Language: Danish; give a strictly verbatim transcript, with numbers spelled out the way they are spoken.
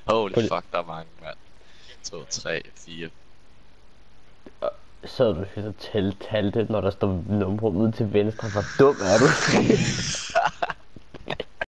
Holy Fordi- fuck, der er mange, mand. to, tre, fire. Så du skal så tælle talte, når der står numre ude til venstre. Hvor dum er du?